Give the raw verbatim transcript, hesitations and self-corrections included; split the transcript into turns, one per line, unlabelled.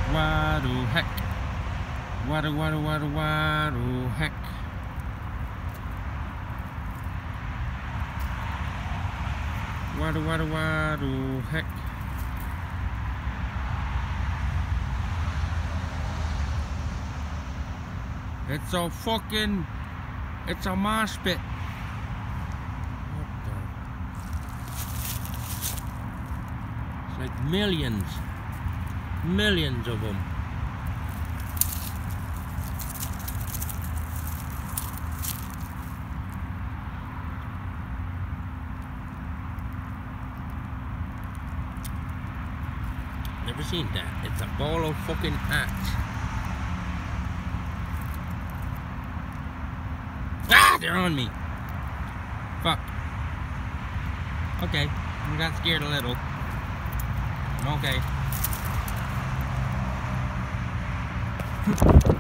What the heck? What the what the what the what the heck? What the what the what the heck? It's a fucking, it's a mosh pit. What the? It's like millions, millions of them. Never seen that. It's a ball of fucking ants. Ah, they're on me. Fuck. Okay, I got scared a little. I'm okay.